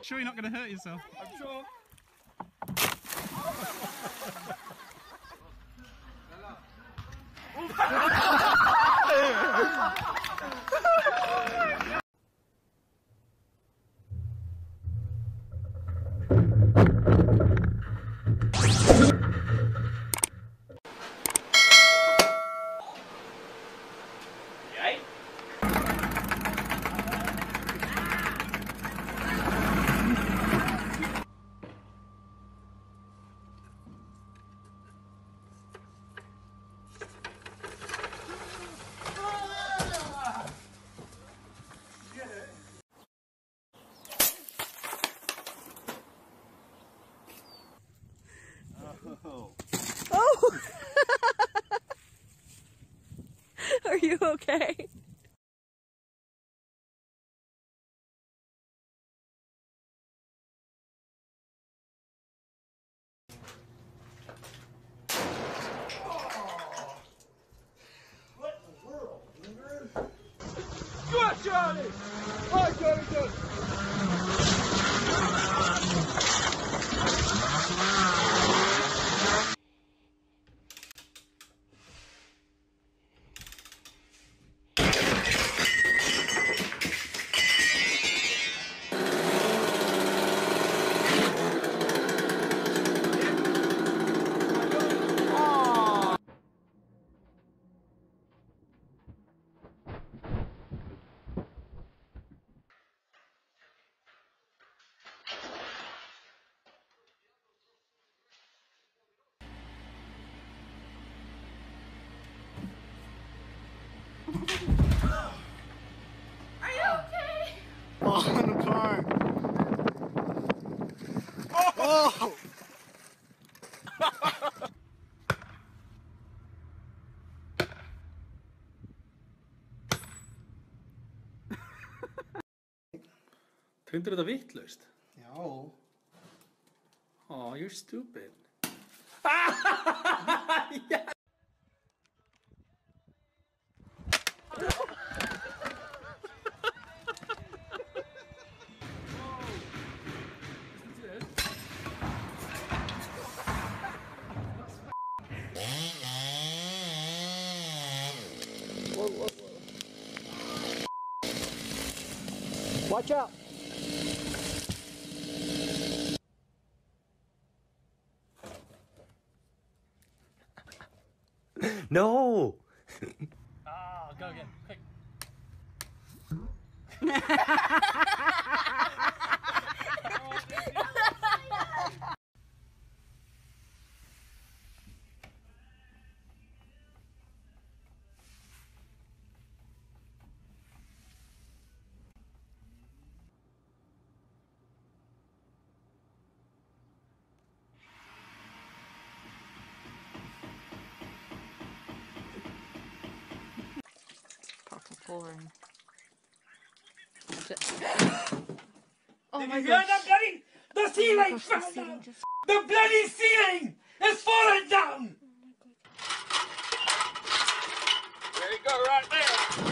Sure you're not going to hurt yourself? I'm sure. Oh! Are you okay? What in the world, Boomer? Go on, Johnny! Oh, Johnny, Johnny! Are you okay? On the car. Oh! Finnst þú þetta vitlaust? Já. Oh, you're stupid. Watch out! No! Ah, go again, quick. Proper boring. Oh Did my you hear gosh. that, bloody? The ceiling gosh, fell the ceiling down! just- The bloody ceiling is falling down! There you go, right there.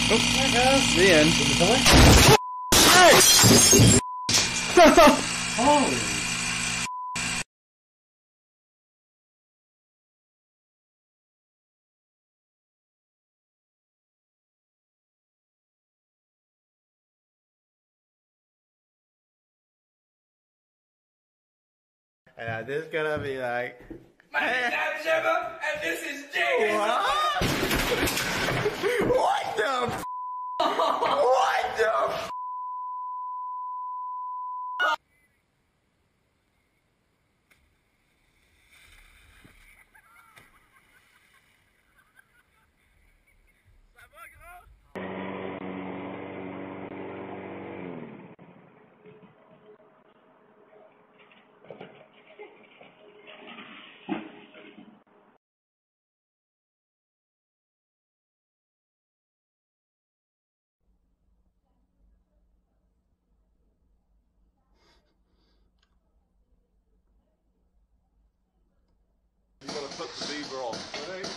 The end. Holy. Yeah, this is gonna be like. My name is Adam Shepard, and this is Jay. What? What the? What the? You gotta put the beaver on. Ready?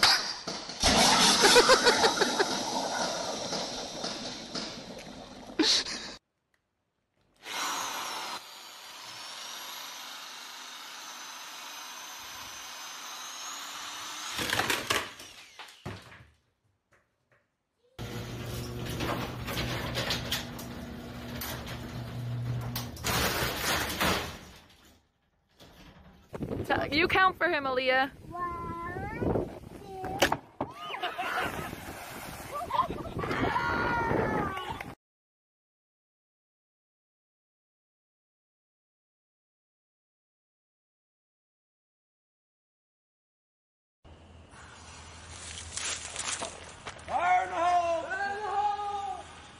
You count for him, Aaliyah. Fire in the hole! Fire in the hole!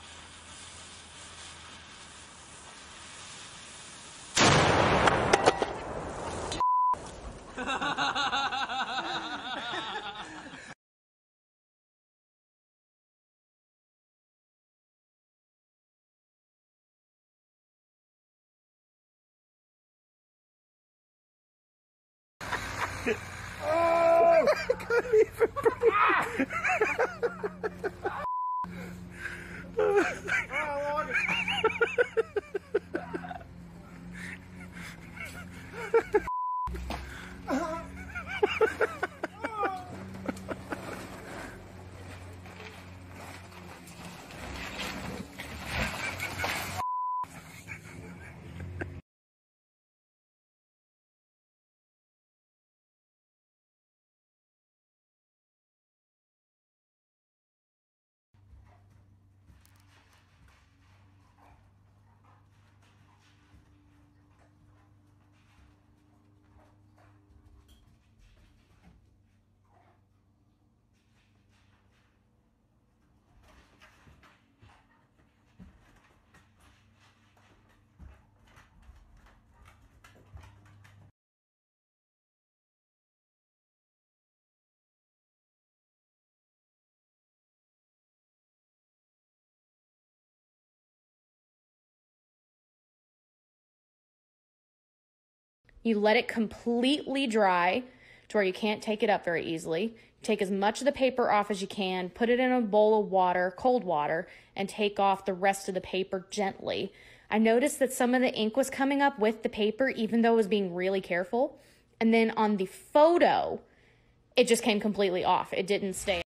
Oh! I couldn't even breathe. You let it completely dry to where you can't take it up very easily. Take as much of the paper off as you can, put it in a bowl of water, cold water, and take off the rest of the paper gently. I noticed that some of the ink was coming up with the paper, even though I was being really careful. And then on the photo, it just came completely off. It didn't stay.